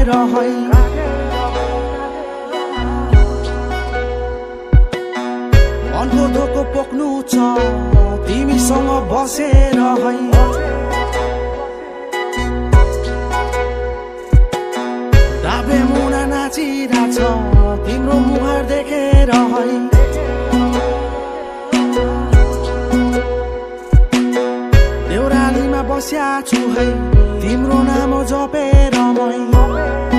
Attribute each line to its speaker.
Speaker 1: राखेर है मनको धोको पोख्नु छ तिमीसँग बसेर है डाबे मुना नाचिरहेछ तिम्रो मुहार देखेर है देउरालीमा बस्या छु है तिम्रो नाम जपेर मै